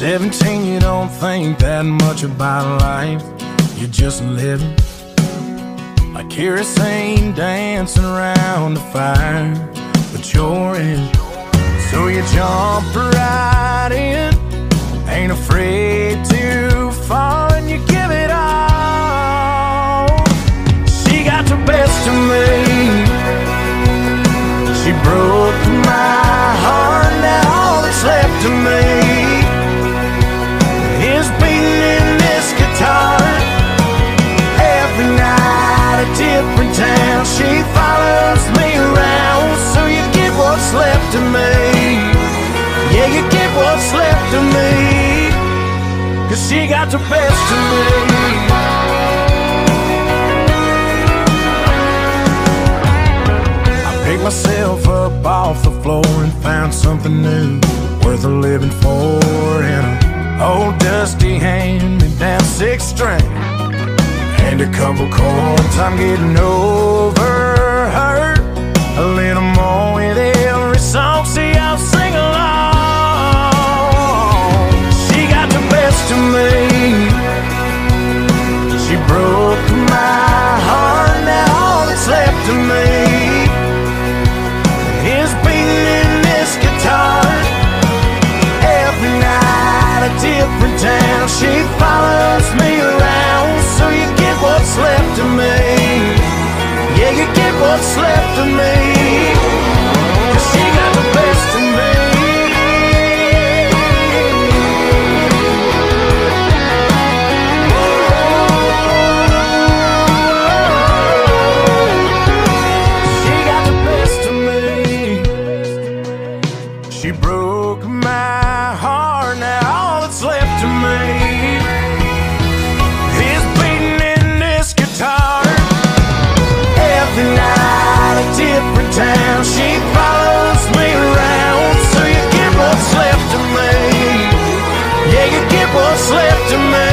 17, you don't think that much about life. You're just living like kerosene dancing around the fire, but you're in. So you jump right in, ain't afraid to fall, and you give it all. She got the best of me. She broke my heart, now all that's left of me is beating in this guitar. Every night a different town, she follows me around. So you get what's left of me, yeah, you get what's left of me, 'cause she got the best of me. Picked myself up off the floor and found something new, worth a living for, in an old dusty hand-me-down 6-string and a couple chords. I'm getting over her a little more with every song. See, I'll sing along. She got the best of me. She broke my heart, now all that's left of me is beating in this guitar. Every night a different town, she follows me around. So you get what's left of me, yeah, you get what's left of me, 'cause she got the best of me. She broke my heart, now all that's left of me is beating in this guitar. Every night a different town, she follows me around. So you get what's left of me, yeah, you get what's left of me.